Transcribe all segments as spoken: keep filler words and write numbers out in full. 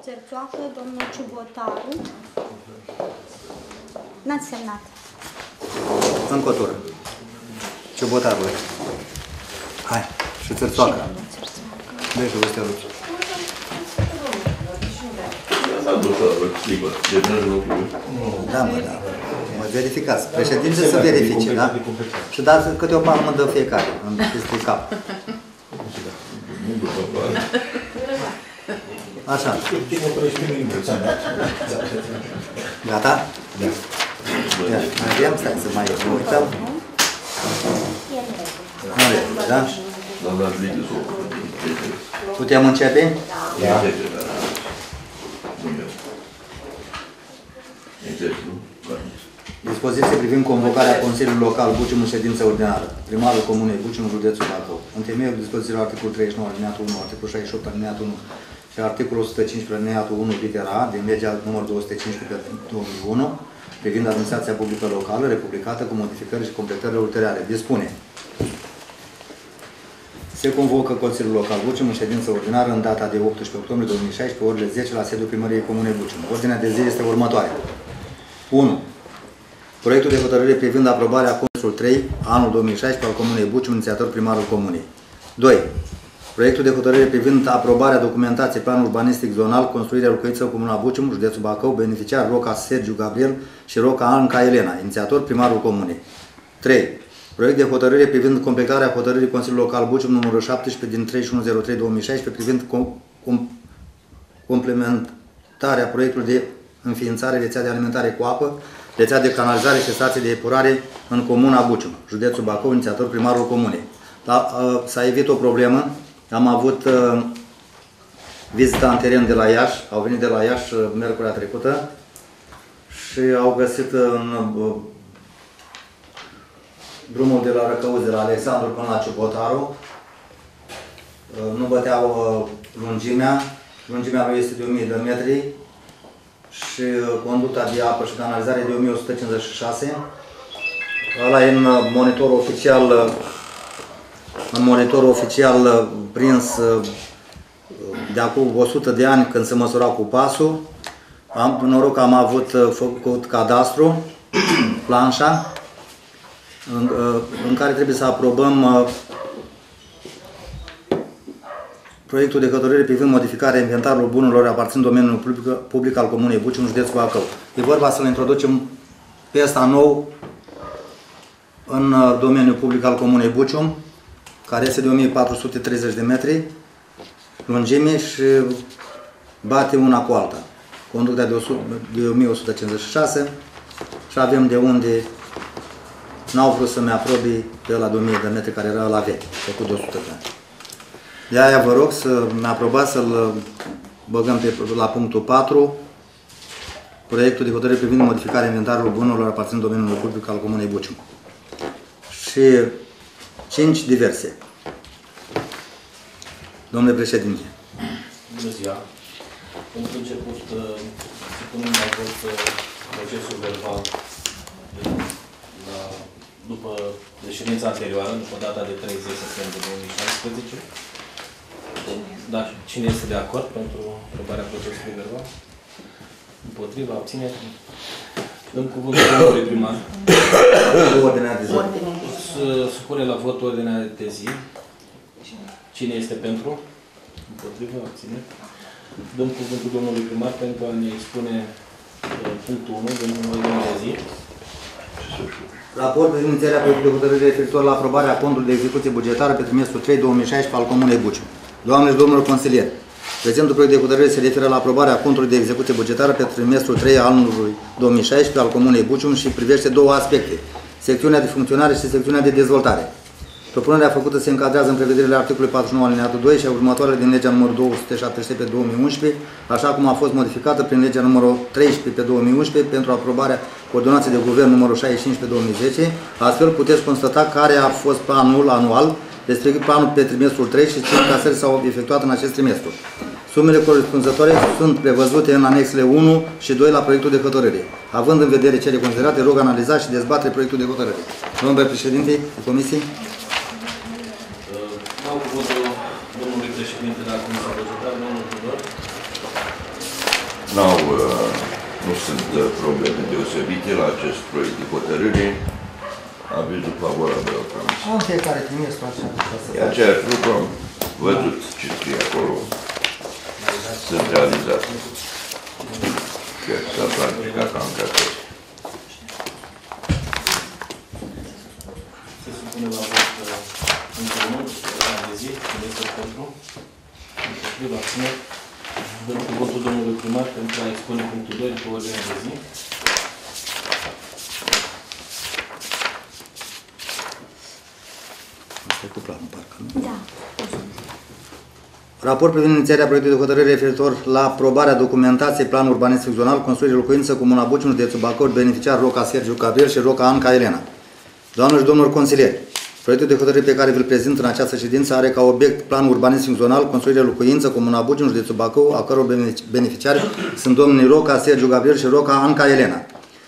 Țerțoacă, domnul Ciubotaru. N-ați semnat. Încă o tură. Ciubotarul. Hai. Și Țerțoacă. Deci, vă stea rupt. Da, mă, da. Mă verificați. Președinte să verifice, da? Și dați câte o palmă de fiecare, în acestui cap. Așa. Gata? Da. Ia, mai avem, stai să mai uităm. Nu avem, da? Putem începe? Da. Dispoziție privind convocarea Consiliului Local Bucium în ședință ordinară. Primarul Comunei Bucium, județul Bacău. În temeiul dispozițiilor articolul treizeci și nouă alineatul unu, articolul șaizeci și opt alineatul unu și articolul o sută cincisprezece alineatul unu litera A din legea numărul două sute cincisprezece pe două mii unu privind administrația publică locală, republicată cu modificări și completările ulterioare. Dispune. Se convocă Consiliul Local Bucium în ședință ordinară în data de optsprezece octombrie două mii șaisprezece, orele zece, la sediul Primăriei Comunei Bucium. Ordinea de zi este următoarea. unu. Proiectul de hotărâre privind aprobarea Consiliului trei, anul două mii șaisprezece, al Comunei Bucium, inițiator primarul Comunei. doi. Proiectul de hotărâre privind aprobarea documentației plan urbanistic zonal, construirea locuință în Comuna Bucium, județul Bacău, beneficiar Roca Sergiu Gabriel și Roca Anca Elena, inițiator primarul Comunei. trei. Proiect de hotărâre privind completarea hotărârii Consiliului Local Bucium numărul șaptesprezece din treizeci și unu zero trei două mii șaisprezece privind com com complementarea proiectului de înființare rețea de alimentare cu apă, rețea de canalizare și stație de epurare în Comuna Bucium, județul Bacău, inițiator primarul Comunei. S-a evit o problemă. Am avut uh, vizita în teren de la Iași, au venit de la Iași uh, miercurea trecută și au găsit în uh, drumul de la Răcăuți, de la Alexandru până la Ciubotaru, uh, nu băteau uh, lungimea, lungimea lui este de o mie de metri și uh, conducta de apă și canalizare de o mie o sută cincizeci și șase. Ăla e în uh, monitorul oficial uh, în monitorul oficial prins de acum o sută de ani când se măsura cu pasul. Am noroc că am avut făcut cadastru, planșa, în, în care trebuie să aprobăm proiectul de hotărâre privind modificarea inventarului bunurilor aparținând domeniului public, public al Comunei Bucium, județul Bacău. E vorba să le introducem pe ăsta nou în domeniul public al Comunei Bucium, care este de o mie patru sute treizeci de metri lungime și bate una cu alta. Conducta de, de o mie o sută cincizeci și șase și avem de unde n-au vrut să-mi aprobi pe ăla de o mie de metri care era la vechi, făcut de o sută de ani. De aia vă rog să-mi aprobați să-l băgăm pe, la punctul patru, proiectul de hotărâre privind modificarea inventarului bunurilor aparținând domeniului public al Comunei Bucium. Și cinci diverse. Domnule președinte. Bună ziua. Pentru început, să punem la vot procesul verbal la, după de ședința anterioară, după data de treizeci septembrie două mii șaisprezece. Da, cine este de acord pentru aprobarea procesului verbal? Împotriva, abținere? Dăm cuvântul domnului primar. Ordinea de zi. Să supune la vot ordinea de zi. Cine este pentru? Împotriva, abține. Dăm cuvântul domnului primar pentru a ne expune punctul unu din ordinea de zi. Raport privind inițierea proiectului de hotărâre referitor la aprobarea contului de execuție bugetară pe trimestrul trei două mii șaisprezece al Comunei Bucium. Doamne și domnilor consilieri, prezentul proiect de hotărâre se referă la aprobarea contului de execuție bugetară pe trimestrul trei al anului două mii șaisprezece al Comunei Bucium și privește două aspecte: secțiunea de funcționare și secțiunea de dezvoltare. Propunerea făcută se încadrează în prevederile articolului patruzeci și nouă alineatul doi și a următoarele din legea numărul două sute șaptesprezece pe două mii unsprezece, așa cum a fost modificată prin legea numărul treisprezece pe două mii unsprezece pentru aprobarea ordonanței de guvern numărul șaizeci și cinci pe două mii zece. Astfel puteți constata care a fost planul anual, respectiv planul pe trimestrul trei și ce încasări s-au efectuat în acest trimestru. Sumele corespunzătoare sunt prevăzute în anexele unu și doi la proiectul de hotărâre. Având în vedere cele considerate, rog analiza și dezbate proiectul de hotărâre. Domnule președinte, comisie. Dau cuvântul domnului președinte de la Comisia Bugetară, domnul Tudor. există probleme deosebite la acest proiect de hotărâre. Avizul favorabil al Comisiei. Am fiecare trimestru așa. E aceeași lucru, am văzut ce scrie acolo. Sunt realizate. Chiar s-a planificat cam ca tot. Se supune la vot punctul unu, ordinea de zi, cine este pentru, împotriva, abține. Dăm cuvântul domnului primar pentru a expune punctul doi după ordinea de zi. Cu planul, parcă, nu? Da. Raport privind inițierea proiectului de hotărâre referitor la aprobarea documentației plan urbanist funcțional, construire locuință, Comuna Bucium, județul Bacău, beneficiar Roca Sergiu Gabriel și Roca Anca Elena. Doamnelor și domnilor consilieri, proiectul de hotărâre pe care vi-l prezint în această ședință are ca obiect plan urbanist funcțional, construire locuință, Comuna Bucium, județul Bacău, a căror beneficiari sunt domnii Roca Sergiu Gabriel și Roca Anca Elena.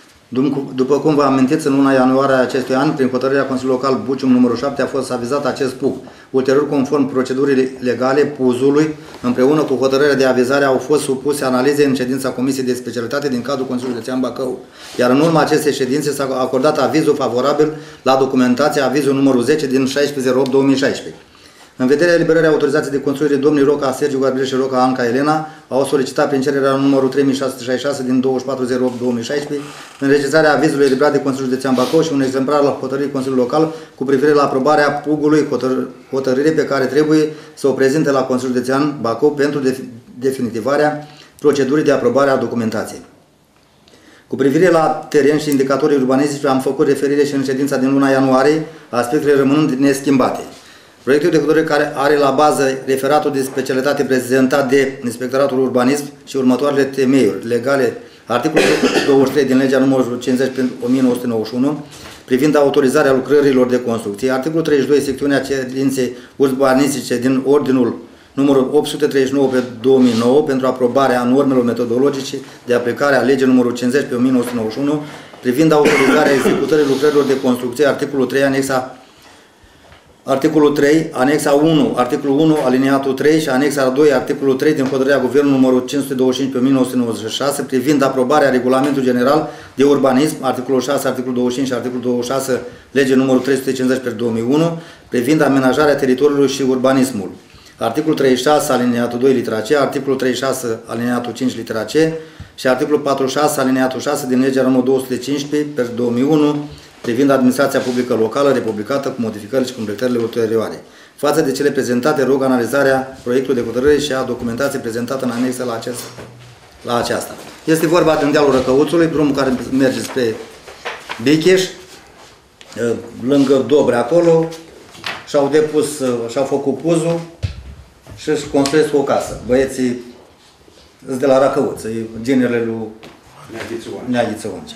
După cum vă amintiți, în luna ianuarie acestui an, prin hotărârea Consiliului Local Bucium numărul șapte, a fost avizat acest P U C. Ulterior, conform procedurii legale, P U Z-ului, împreună cu hotărârea de avizare, au fost supuse analize în ședința Comisiei de Specialitate din cadrul Consiliului Județean Bacău. Iar în urma acestei ședințe s-a acordat avizul favorabil la documentație, avizul numărul zece din șaisprezece zero opt două mii șaisprezece. În vederea eliberării autorizației de construire, domnii Roca Sergiu Gabriel și Roca Anca Elena au solicitat prin cererea numărul trei mii șase sute șaizeci și șase din douăzeci și patru zero opt două mii șaisprezece înregistrarea avizului eliberat de Consiliul Județean Bacău și un exemplar la hotărârii Consiliului Local cu privire la aprobarea P U G-ului, hotărâre pe care trebuie să o prezinte la Consiliul Județean Bacău pentru definitivarea procedurii de aprobare a documentației. Cu privire la teren și indicatorii urbanistici, am făcut referire și în ședința din luna ianuarie, aspectele rămânând neschimbate. Proiectul de hotărâre care are la bază referatul de specialitate prezentat de Inspectoratul Urbanism și următoarele temeiuri legale, articolul douăzeci și trei din legea numărul cincizeci pe o mie nouă sute nouăzeci și unu, privind autorizarea lucrărilor de construcție, articolul treizeci și doi, secțiunea cerințe urbanistice din ordinul numărul opt sute treizeci și nouă pe două mii nouă pentru aprobarea normelor metodologice de aplicare a legii numărul cincizeci pe o mie nouă sute nouăzeci și unu, privind autorizarea executării lucrărilor de construcție, articolul trei, anexa Articolul trei, anexa unu, articolul unu, alineatul trei și anexa doi, articolul trei din hotărârea Guvernului numărul cinci sute douăzeci și cinci pe o mie nouă sute nouăzeci și șase, privind aprobarea regulamentului general de urbanism, articolul șase, articolul douăzeci și cinci și articolul douăzeci și șase, lege numărul trei sute cincizeci pe două mii unu, privind amenajarea teritoriului și urbanismul. Articolul treizeci și șase, alineatul doi, litera C, articolul treizeci și șase, alineatul cinci, litera C și articolul patruzeci și șase, alineatul șase din legea numărul două sute cincisprezece pe două mii unu, privind administrația publică locală republicată cu modificările și completările ulterioare. Față de cele prezentate, rog analizarea proiectului de hotărâre și a documentației prezentată în anexă la, acest, la aceasta. Este vorba de dealul Răcăuțului, drumul care merge spre Bicheș, lângă Dobre acolo, și-au depus, și-au făcut puzul și își construiesc o casă. Băieții sunt de la Răcăuț, generele lui Neaghiță Oncea.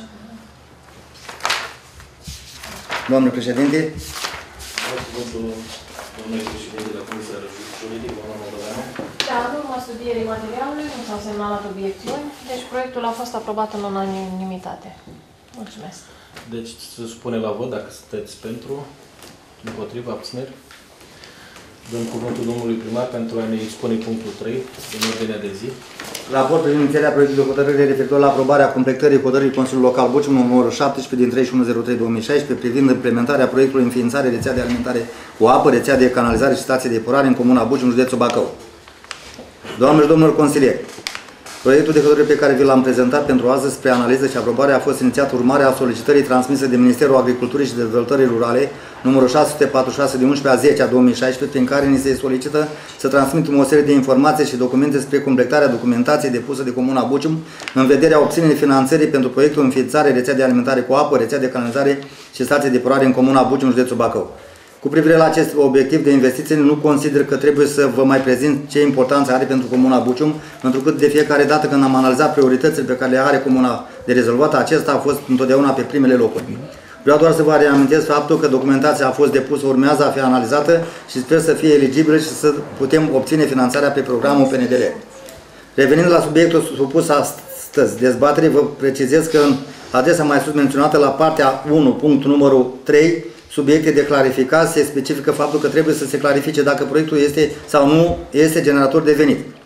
Doamne președinte. Cuvântul domnului președinte de la Comisia Juridică, doamna Moldoveanu. Da, în urma studierii materialului nu s-au semnalat obiecțiuni, deci proiectul a fost aprobat în unanimitate. Mulțumesc. Deci se supune la vot dacă sunteți pentru, împotriva, abțineri. Dăm cuvântul domnului primar pentru a ne expune punctul trei din ordinea de zi. Raport privind inițierea proiectului de hotărâre referitor la aprobarea completării hotărârii Consiliului Local Bucium numărul șaptesprezece din treizeci și unu zero trei două mii șaisprezece privind implementarea proiectului înființare rețea de alimentare cu apă, rețea de canalizare și stație de epurare în Comuna Bucium, județul Bacău. Doamnelor și domnilor consilieri, proiectul de hotărâre pe care vi l-am prezentat pentru astăzi spre analiză și aprobare a fost inițiat urmare a solicitării transmise de Ministerul Agriculturii și Dezvoltării Rurale numărul șase sute patruzeci și șase din unsprezece a zece a două mii șaisprezece, prin care ni se solicită să transmitem o serie de informații și documente spre completarea documentației depusă de Comuna Bucium în vederea obținerii finanțării pentru proiectul înființare rețea de alimentare cu apă, rețea de canalizare și stație de epurare în Comuna Bucium, județul Bacău. Cu privire la acest obiectiv de investiție, nu consider că trebuie să vă mai prezint ce importanță are pentru Comuna Bucium, pentru că de fiecare dată când am analizat prioritățile pe care le are Comuna de rezolvat, acesta a fost întotdeauna pe primele locuri. Vreau doar să vă reamintesc faptul că documentația a fost depusă, urmează a fi analizată și sper să fie eligibilă și să putem obține finanțarea pe programul P N D L. Revenind la subiectul supus astăzi dezbatere, vă precizez că în adresa mai sus menționată la partea unu, punctul numărul trei, subiecte de clarificat, se specifică faptul că trebuie să se clarifice dacă proiectul este sau nu este generator de venit.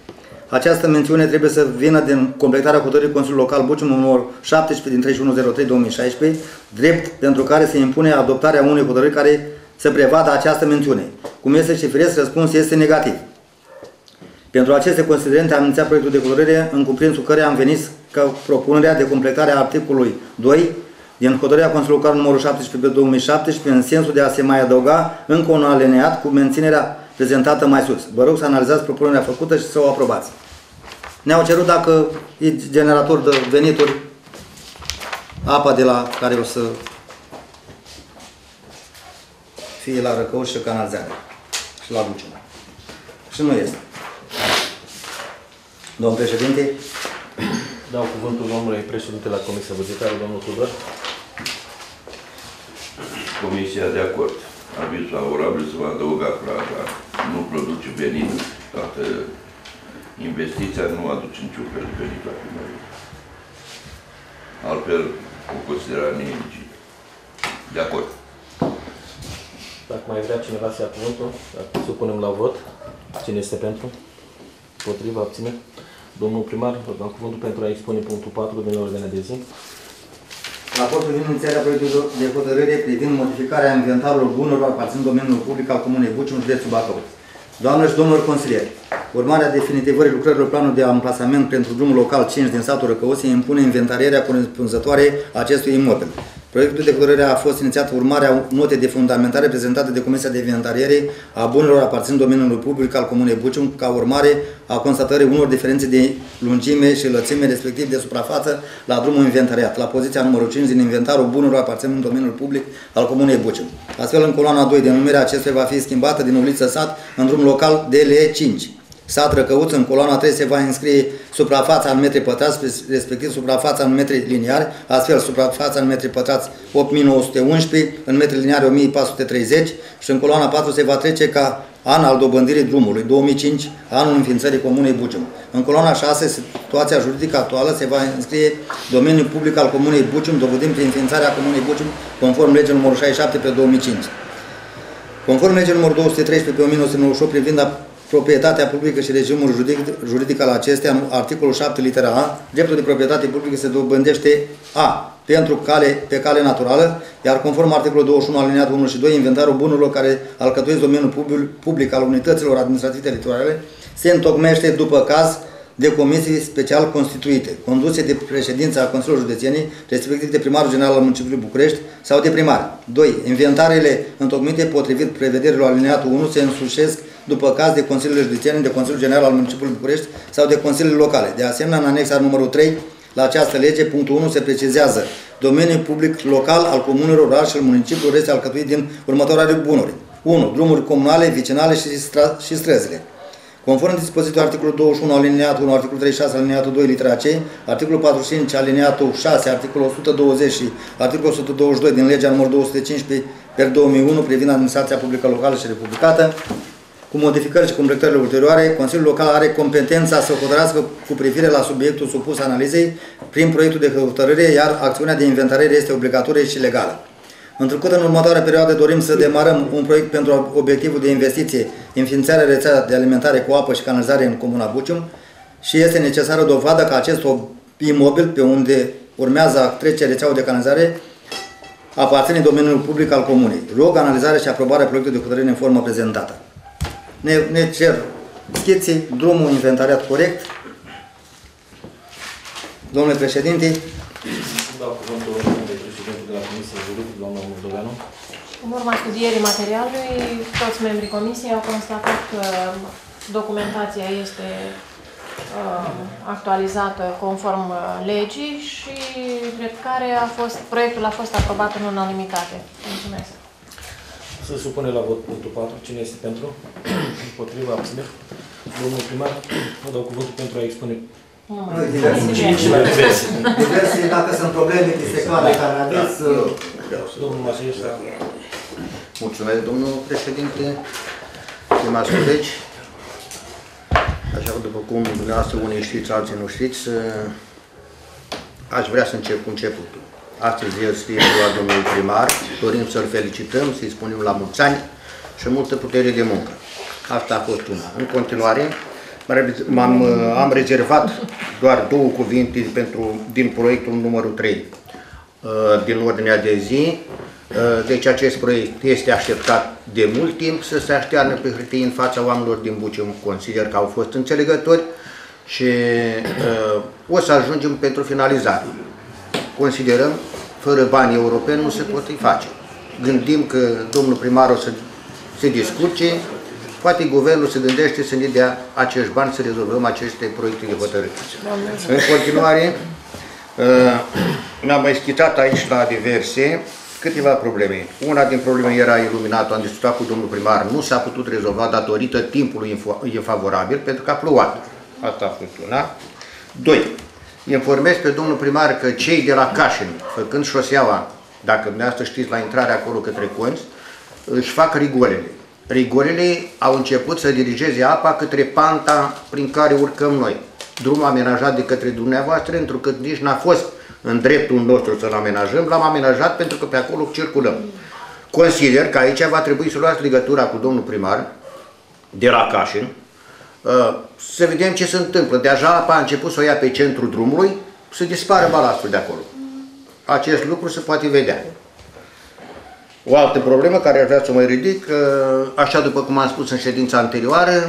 Această mențiune trebuie să vină din completarea hotărârii Consiliului Local Bucium numărul șaptesprezece din treizeci și unu zero trei două mii șaisprezece, drept pentru care se impune adoptarea unei hotărâri care să prevadă această mențiune. Cum este și firesc, răspunsul este negativ. Pentru aceste considerente am inițiat proiectul de hotărâre în cuprinsul care am venit ca propunerea de completare a articolului doi din hotărârea Consiliului Local numărul șaptesprezece pe două mii șaptesprezece în sensul de a se mai adăuga încă un alineat cu menținerea prezentată mai sus. Vă rog să analizați propunerea făcută și să o aprobați. Ne-au cerut dacă e generator de venituri apa de la care o să fie la Răcăuș și canalizare și la Bucium. Și nu este. Domnul președinte, Dau cuvântul domnului președinte la Comisia Bugetară, domnul Tudor. Comisia de acord. Aviz favorabil să vă adăuga plata. Nu produce venit. Toată investiția nu aduce niciun fel de venit la primărie. Altfel, o considerare neeligibilă. De acord. Dacă mai vrea cineva să ia cuvântul, dacă supunem la vot, cine este pentru? Potriva, abține. Domnul primar, vă dau cuvântul pentru a expune punctul patru din ordinea de zi. raportul din inițiarea proiectului de hotărâre privind modificarea inventarului bunurilor aparținând domeniului public al Comunei Bucium, județul Bacău. Doamnelor și domnilor consilieri, urmarea definitivării lucrărilor planului de amplasament pentru drumul local cinci din satul Răcău se impune inventarierea corespunzătoare a acestui imobil. Proiectul de hotărâre a fost inițiat urmarea notei de fundamentare prezentate de Comisia de Inventariere a bunurilor aparținând domeniului public al Comunei Bucium, ca urmare a constatării unor diferențe de lungime și lățime, respectiv de suprafață, la drumul inventariat, la poziția numărul cinci din inventarul bunurilor aparținând domeniul public al Comunei Bucium. Astfel, în coloana doi, denumirea acestuia va fi schimbată din uliță Sat în drum local D L cinci. Sat Răcăuț, în coloana trei se va înscrie suprafața în metri pătrați, respectiv suprafața în metri liniari, astfel suprafața în metri pătrați opt mii nouă sute unsprezece, în metri liniari o mie patru sute treizeci și în coloana patru se va trece ca an al dobândirii drumului, două mii cinci, anul înființării Comunei Bucium. În coloana șase, situația juridică actuală se va înscrie domeniul public al Comunei Bucium, dobândind prin înființarea Comunei Bucium, conform legii numărul șaizeci și șapte pe două mii cinci. Conform legii numărul două sute treisprezece pe o mie nouă sute nouăzeci și opt privind proprietatea publică și regimul juridic, juridic al acesteia, articolul șapte, litera A, dreptul de proprietate publică se dobândește A. pentru cale, pe cale naturală, iar conform articolul douăzeci și unu, alineatul unu și doi, inventarul bunurilor care alcătuiesc domeniul public, public al unităților administrative teritoriale se întocmește după caz de comisii special constituite, conduse de președința Consiliului Județenii, respectiv de primarul general al municipiului București sau de primar. doi. Inventarele întocmite potrivit prevederilor alineatul unu se însușesc după caz de Consiliul Județean, de Consiliul General al municipiului București sau de Consiliile Locale. De asemenea, în anexa numărul trei la această lege, punctul unu, se precizează domeniul public local al comunelor, oraș și al municipiului este alcătuit din următoarele bunuri. unu. Drumuri comunale, vicinale și, stra și străzile. Conform dispoziției articolul douăzeci și unu, alineatul unu, articolul treizeci și șase, alineatul doi, litera C, articolul patruzeci și cinci, alineatul șase, articolul o sută douăzeci și articolul o sută douăzeci și doi din legea numărul două sute cincisprezece pe două mii unu privind administrația publică locală și republicată, cu modificări și completările ulterioare, Consiliul Local are competența să hotărască cu privire la subiectul supus analizei prin proiectul de hotărâre, iar acțiunea de inventariere este obligatorie și legală. Întrucât în următoarea perioadă dorim să demarăm un proiect pentru obiectivul de investiție, înființarea rețelei de alimentare cu apă și canalizare în Comuna Bucium și este necesară dovadă că acest imobil pe unde urmează a trece rețeaua de canalizare aparține domeniului public al Comunei. Rog analizarea și aprobarea proiectului de hotărâre în formă prezentată. Ne, ne cer schiții, drumul inventariat corect. Domnule președinte, Dau cuvântul domnului președinte de la Comisia Juridică, domnul Moldoveanu. În urma studierii materialului, toți membrii comisiei au constatat că documentația este uh, actualizată conform uh, legii și drept care a fost, proiectul a fost aprobat în unanimitate. Mulțumesc. Să supune la vot punctul patru. Cine este pentru? Împotriva, abține. Domnul primar, vă dau cuvântul pentru a expune. Nu mai nu, diverse. diverse. Diverse, dacă sunt probleme disectoare care aveți. Domnul Mașeșa. Mulțumesc, domnul președinte, stimați colegi. Așa după cum dumneavoastră unii știți, alții nu știți, aș vrea să încep cu începutul. Astăzi este ziua domnului primar, dorim să-l felicităm, să-i spunem la mulți ani și multă putere de muncă. Asta a fost una. În continuare, M-am, am rezervat doar două cuvinte pentru, din proiectul numărul trei din ordinea de zi. Deci acest proiect este așteptat de mult timp să se aștearnă pe hârtie în fața oamenilor din Bucium. Consider că au fost înțelegători și uh, o să ajungem pentru finalizare. Considerăm, fără bani europeni nu se poate face. Gândim că domnul primar o să se descurce, poate guvernul se gândește să ne dea acești bani să rezolvăm aceste proiecte de hotărâri. În continuare, uh, mi-am mai schițat aici la diverse câteva probleme. Una din probleme era iluminatul, am discutat cu domnul primar, nu s-a putut rezolva datorită timpului infavorabil, pentru că a plouat. Asta a fost una. Doi. Informez pe domnul primar că cei de la Cașin, făcând șoseaua, dacă dumneavoastră știți, la intrarea acolo către Conți, își fac rigolele. Rigolele au început să dirigeze apa către panta prin care urcăm noi. Drumul amenajat de către dumneavoastră, întrucât nici n-a fost în dreptul nostru să-l amenajăm, l-am amenajat pentru că pe acolo circulăm. Consider că aici va trebui să luați legătura cu domnul primar de la Cașin, să vedem ce se întâmplă. Deja apa a început să o ia pe centrul drumului, să dispară balastul de acolo. Acest lucru se poate vedea. O altă problemă care ar vrea să o mai ridic, așa după cum am spus în ședința anterioară,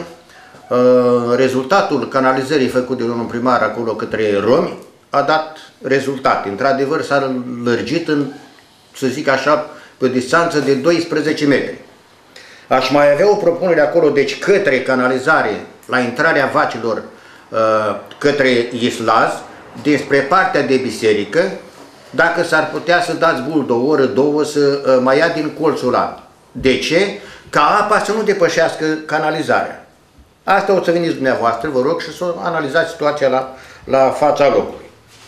rezultatul canalizării făcut de domnul primar acolo către romi a dat rezultate. Într-adevăr s-a lărgit în, să zic așa, pe o distanță de doisprezece metri. Aș mai avea o propunere acolo, deci către canalizare, la intrarea vacilor către Islaz, despre partea de biserică, dacă s-ar putea să dați buldă o oră, două, să mai ia din colțul ăla. De ce? Ca apa să nu depășească canalizarea. Asta o să veniți dumneavoastră, vă rog, și să analizați situația la, la fața locului.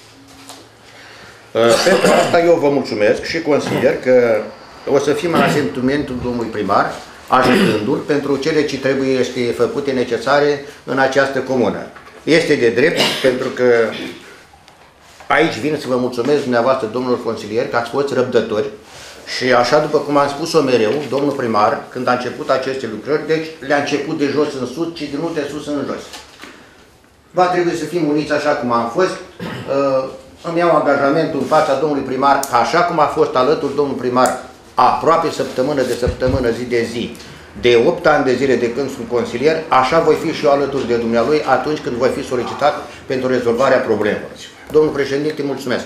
Pentru asta eu vă mulțumesc și consider că o să fim în asentimentul domnului primar, ajutându-l pentru cele ce trebuie este făcute necesare în această comună. Este de drept, pentru că aici vin să vă mulțumesc dumneavoastră, domnilor consilieri, că ați fost răbdători și așa după cum am spus-o mereu, domnul primar, când a început aceste lucrări, deci le-a început de jos în sus, ci nu de sus în jos. Va trebui să fim uniți așa cum am fost. Îmi iau angajamentul în fața domnului primar, așa cum a fost alături domnul primar aproape săptămână de săptămână, zi de zi, de opt ani de zile de când sunt consilier, așa voi fi și eu alături de dumnealui atunci când voi fi solicitat pentru rezolvarea problemelor. Domnul președinte, mulțumesc.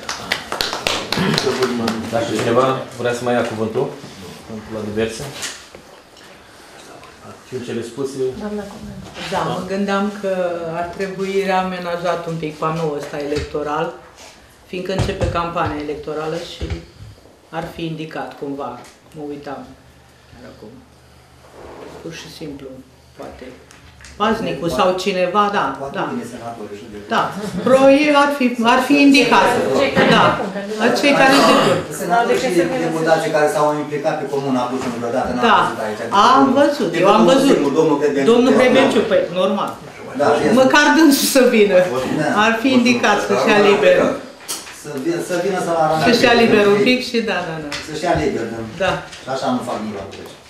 Dacă cineva vrea să mai ia cuvântul la diverse? Știu cele spuse. Da, mă gândeam că ar trebui reamenajat un pic panoul ăsta electoral, fiindcă începe campania electorală și ar fi indicat cumva, mă uitam chiar acum. Pur și simplu, poate. Paznicul sau cineva, da, da. Da, proi ar fi, ar fi indicat. Da, cei care se depun. Senatori și deputații care s-au implicat pe comună a Bucium vreodată, n-am da, văzut aici. am văzut, eu am văzut. Domnul Crebenciu, păi, normal. Măcar dânsul să vină. Ar fi indicat să-și ia liber. Să vină să-l aranjeze. Să-și ia liber un pic și da, da, da. Să-și ia liber, da. Și așa nu fac nimic.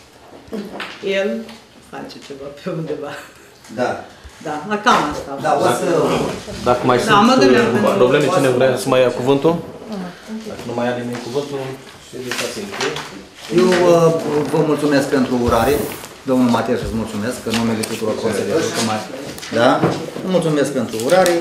El face ceva pe undeva. Da. Da, cam asta. Da, o să... Dacă mai da, sunt probleme, cine vrea să mai ia cuvântul? Dacă nu mai ia nimeni cuvântul, ședința-ți încheie. Eu uh, vă mulțumesc pentru urare. Domnul Mateș, îți mulțumesc în numele tuturor consilierilor. Da? Mulțumesc pentru urare.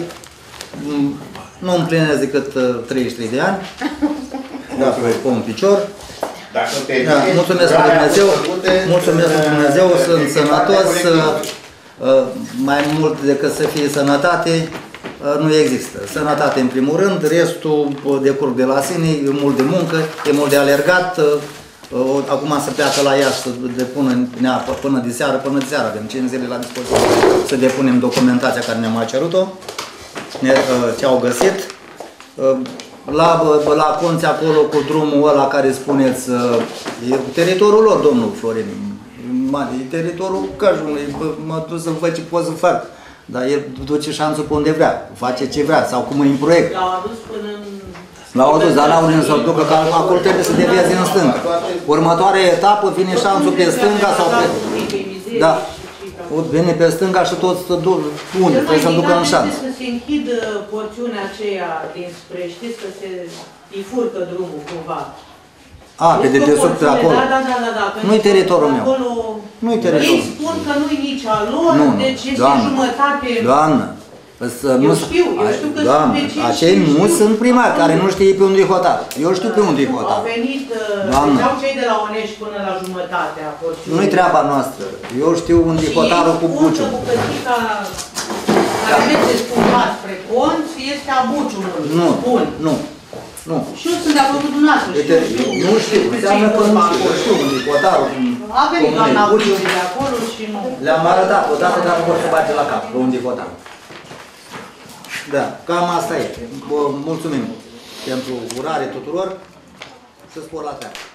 Nu împlinesc decât uh, treizeci și trei de ani. Da, pe un picior. Da, mulțumesc lui Dumnezeu. Mulțumesc lui Dumnezeu, sunt sănătos. Uh, mai mult decât să fie sănătate, uh, nu există. Sănătate în primul rând, restul uh, decurg de la sine, e mult de muncă, e mult de alergat. Uh, uh, acum să pleacă la Iași să depună neapă, până de seară, până de seară, avem cinci zile la dispoziție să depunem documentația care ne-a mai cerut-o, uh, ce au găsit. Uh, la, uh, la Conți acolo cu drumul ăla care spuneți, uh, e teritoriul lor, domnul Florin. Mare, e teritoriul Căjului, mă duc să văd ce pot să fac. Dar el duce șanțul pe unde vrea, face ce vrea, sau cum e în proiect. L-au adus până în... L-au adus, dar n-au unde să-l ducă, că acolo trebuie să devieze în stânga. Următoarea etapă vine șanțul pe stânga sau pe... Da. vine pe stânga și toți să duc unde? Cel mai Trebuie să ducă în indicat șanț. este să se închidă porțiunea aceea dinspre, știți, că se îi furcă drumul cumva. A, pe Este de o desubt porțiune, acolo. Da, da, da, da, da. pentru Nu-i că teritoriul meu. acolo Nu-i Ei teritoriul. spun că nu-i nici a lor, Nu, nu, deci este doamnă, jumătate. Doamnă, să Eu nu, știu, eu știu că sunt doamnă, vecini acei și nu știu sunt primari că- care nu știe pe unde e hotarul. Eu știu pe unde e Au hotarul. venit, Doamnă. deci au cei de la Onești până la jumătatea porțiunii. Nu-i treaba noastră. Eu știu unde e Și hotarul ei cu spun buciul. că bucățica care merge cumva spre conț este a buciului. Nu, Spun. nu, nu. Și eu sunt de acord cu dumneavoastră, Uite, știu, știu. nu știu, despre înseamnă ce-i că nu vorba știu. Eu acolo. știu unde e hotarul. A venit Comunei doamna Buciu. Buciu de acolo și nu. Le-am arătat odată, dar nu pot să bage la cap, pe unde e hotarul. Da, cam asta e. Vă mulțumim pentru urare tuturor și spor la treabă.